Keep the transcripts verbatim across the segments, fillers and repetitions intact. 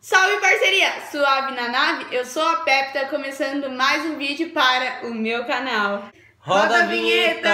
Salve parceria! Suave na nave? Eu sou a Pepe, tá começando mais um vídeo para o meu canal. Roda, Roda a vinheta!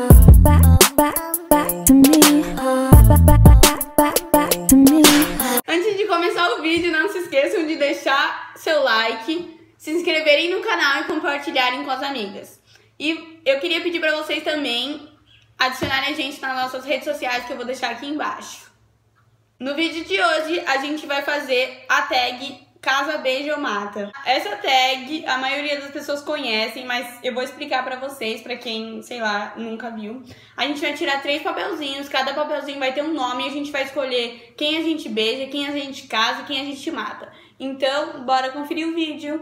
Antes de começar o vídeo, não se esqueçam de deixar seu like, se inscreverem no canal e compartilharem com as amigas. E eu queria pedir pra vocês também adicionarem a gente nas nossas redes sociais, que eu vou deixar aqui embaixo. No vídeo de hoje, a gente vai fazer a tag Casa, Beija ou Mata. Essa tag, a maioria das pessoas conhecem, mas eu vou explicar pra vocês, pra quem, sei lá, nunca viu. A gente vai tirar três papelzinhos, cada papelzinho vai ter um nome e a gente vai escolher quem a gente beija, quem a gente casa e quem a gente mata. Então, bora conferir o vídeo.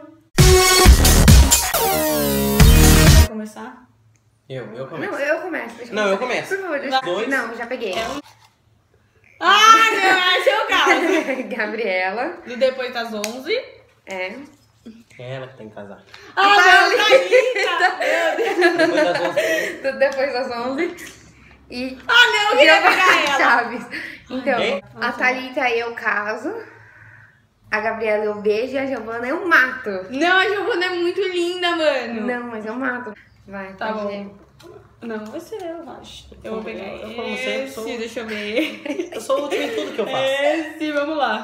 Vai começar? Eu, eu começo. Não, eu começo. Deixa eu Não, eu começar. começo. Por favor, deixa... Dois. Não, já peguei. Ah, não, esse é o caso. Gabriela. Do depois das onze. É. É ela que tem que casar. Ah, Tá não, Thalita. Depois das onze. Tudo depois das onze. E... Ah, não, eu queria pegar ela. Chaves. Então, Hein? a Thalita eu caso. A Gabriela eu beijo e a Giovana eu mato. Não, a Giovana é muito linda, mano. Não, mas eu mato. Vai, Tá pode bom. ir. Não, vai ser eu, acho. Eu vou pegar Eu, esse, como sempre, sou- deixa eu ver. Eu sou o último em tudo que eu faço. Esse, vamos lá.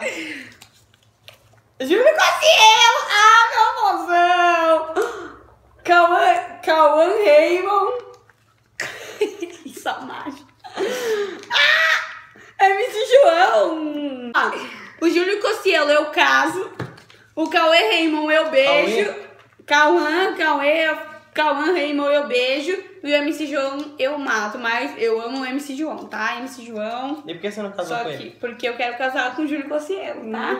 Júlio Cossielo! Ah, meu mozão! Cauã, Cauã Raymond. Só macho. Ah! M C João! Ah, o Júlio Cossielo eu caso. O Cauê Raymond eu beijo. Cauã, Cauê... Cauã Raymond eu beijo e o M C João eu mato, mas eu amo o M C João, tá? M C João. E por que você não casou Só com que ele? porque eu quero casar com o Júlio Cossielo, tá?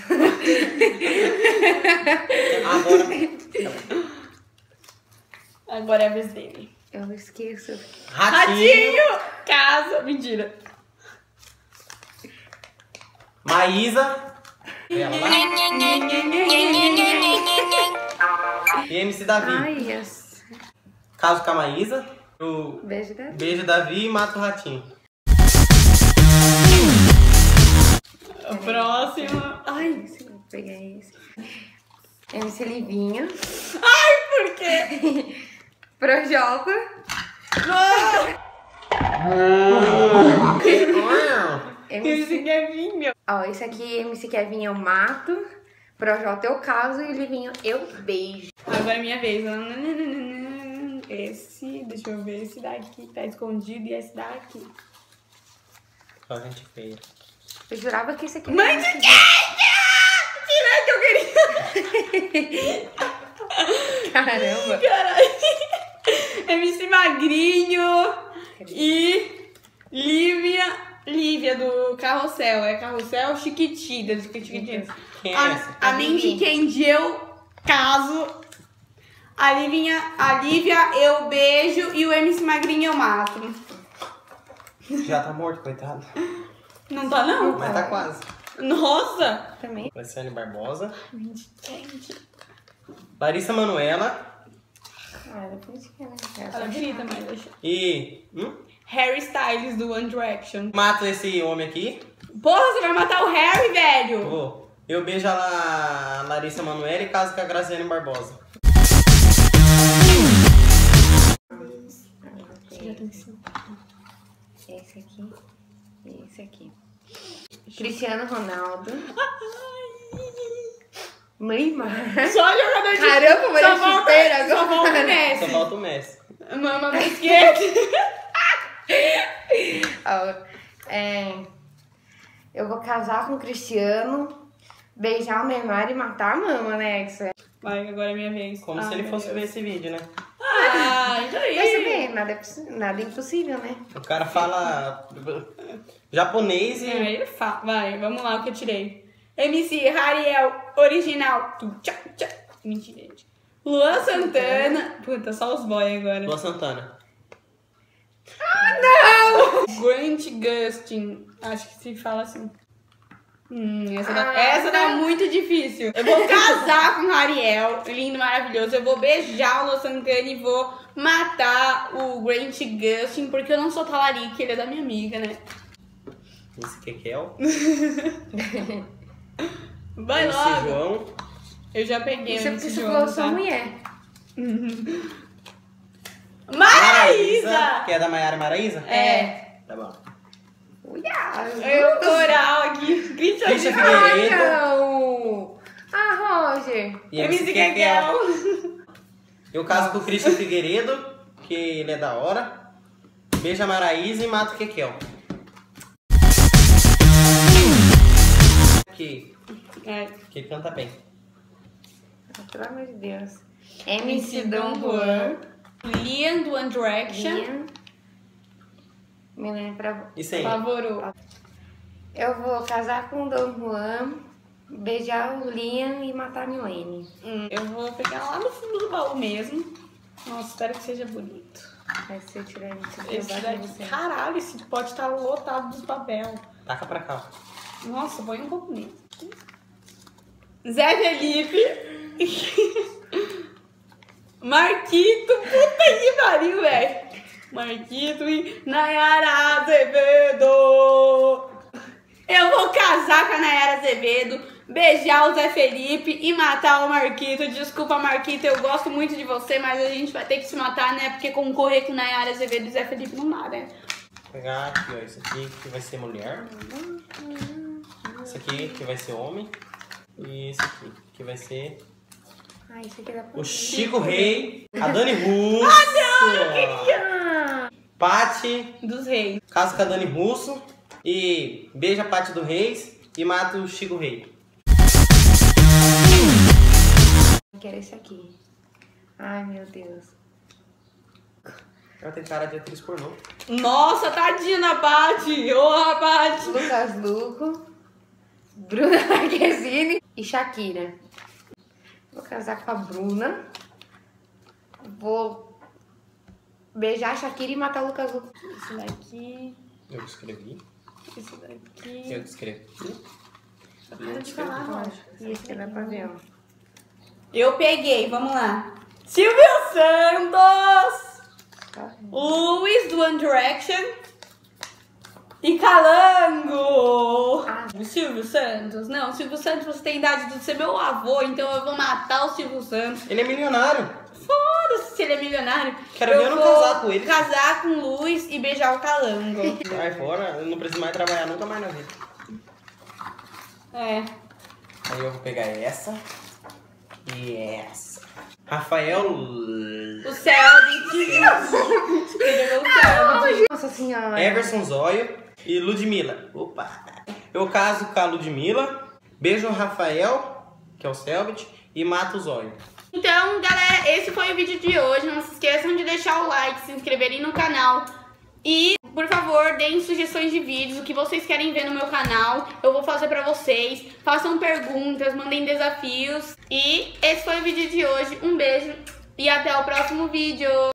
Agora. Agora é a vez dele. Eu não esqueço. Ratinho. Ratinho! Casa! Mentira. Maísa. Ela lá. E M C Davi. Ai, yes. Caso com a Maísa. Eu Beijo, Davi. beijo Davi e mato o Ratinho. O próximo. Ai, vou pegar esse. M C Livinho. Ai, por quê? Projota. Esse M C... Kevinho. Ó, esse aqui, M C Kevin eu mato. Projota eu caso e Livinho eu beijo. Agora é minha vez. Esse, deixa eu ver, esse daqui tá escondido e esse daqui. Só gente feia. Eu jurava que esse aqui... Mãe de era- quem? Tira que eu queria. Caramba. Caralho. M C Magrinho e Lívia, Lívia do Carrossel. É Carrossel Chiquitita, do Chiquitita. Quem é A, essa? a A Mindy Vivi. Candy eu caso. A Livinha, a Lívia eu beijo e o M C Magrinho eu mato. Já tá morto, coitado. Não tá não? Mas tá quase. Nossa. Também. Alessandra Barbosa. Mindy Candy. Larissa Manoela. Ah, depois que ela... Ela é bonita, mas deixa. E. Hum? Harry Styles do One Direction. Mato esse homem aqui. Porra, você vai matar o Harry, velho. Vou. Eu beijo a La- Larissa Manoela e caso com a Graziane Barbosa. Esse aqui. E esse aqui. Cristiano Ronaldo. Neymar. Só jogador de... Caramba, só Maria volta- Chuteira Só volta o agora. Só Messi. falta o Messi. Mama Bisquete. Ó, é, eu vou casar com o Cristiano, beijar o Neymar e matar a mama, né? Isso é... Vai, agora é minha vez. Como Ah, se ele meu fosse Deus. ver esse vídeo, né? Ah, isso aí. Mas você vê, nada é, possi- nada é impossível, né? O cara fala japonês e. É, ele fala. Vai, vamos lá o que eu tirei. M C Hariel, original. Tu, tchá, tchá. Mentira, gente. Luan Santana. Puta, só os boy agora. Lua Santana. Grant Gustin. Acho que se fala assim. Hum, essa, dá, Ah, essa dá não. muito difícil. Eu vou casar com o Hariel, lindo, maravilhoso. Eu vou beijar o Luan Santana e vou matar o Grant Gustin, porque eu não sou talarica, ele é da minha amiga, né? Esse que é o? Vai M C logo. João. Eu já peguei Isso o é M C porque você João, falou sua tá? mulher. Maraísa! Que é da Maiara Maraísa? É. Tá bom. Uia, Eu coral aqui. Christian Christian Figueiredo. Ai, Figueiredo. não. Ah, Roger. E M C M C Kekel. Kekel. Eu caso com o Christian Figueiredo, que ele é da hora. Beija a Maraísa e mata o Kekel. Que, É. que canta bem. Pelo amor de Deus. M M C C Don Don Juan. Juan. Liam do One Direction. Liam. Me lembra. Isso aí. Favorou. Eu vou casar com o Dom Juan, beijar o Liam e matar a Milene. Hum, eu vou pegar lá no fundo do baú mesmo. Nossa, espero que seja bonito. Mas se eu tirar isso, eu Esse vou daqui, você. caralho, esse pote tá lotado dos papel. Taca pra cá. Nossa, põe um pouco mesmo. Zé Felipe. Marquito, puta que pariu, velho. Marquito e Nayara Azevedo. Eu vou casar com a Nayara Azevedo, beijar o Zé Felipe e matar o Marquito. Desculpa, Marquito, eu gosto muito de você, mas a gente vai ter que se matar, né? Porque concorrer com Nayara Azevedo e Zé Felipe não dá, né? Vou pegar aqui, ó. Isso aqui que vai ser mulher. Isso aqui que vai ser homem. E isso aqui que vai ser Ai, isso aqui dá pra o Chico Rei, a Dani Russo. Ah, Pati, Dos reis. caso com a Dani Russo. E beija a Pati do Reis e mata o Chico Rei. eu quero esse aqui. Ai, meu Deus. Ela tem cara de atriz pornô. Nossa, tadinha da Paty. Ô, Paty. Lucas Luco, Bruna Marquezine e Shakira. Vou casar com a Bruna. Vou beijar a Shakira e matar o Lucas Luco. Esse daqui. Eu que escrevi. Esse daqui. Eu que escrevi. Para de falar, Rocha. E esse dá pra ver, ó. Eu peguei, vamos lá. Silvio Santos. Tá. Luiz do One Direction. E Calango. Ah. O Silvio Santos? Não, o Silvio Santos, você tem idade de ser meu avô, então eu vou matar o Silvio Santos. Ele é milionário. Foda-se se ele é milionário. Quero ver eu não vou casar com ele. Casar com o Luiz e beijar o Calango. Sai fora, eu não preciso mais trabalhar nunca mais na vida. É. Aí eu vou pegar essa e essa. Rafael. O céu de Escreveu o céu. Nossa senhora. Everson Zóio e Ludmilla. Opa! Eu caso com a Ludmilla, beijo o Rafael, que é o Selbit, e mato o Zóio. Então, galera, esse foi o vídeo de hoje. Não se esqueçam de deixar o like, se inscreverem no canal. E, por favor, deem sugestões de vídeos, o que vocês querem ver no meu canal. Eu vou fazer pra vocês. Façam perguntas, mandem desafios. E esse foi o vídeo de hoje. Um beijo e até o próximo vídeo.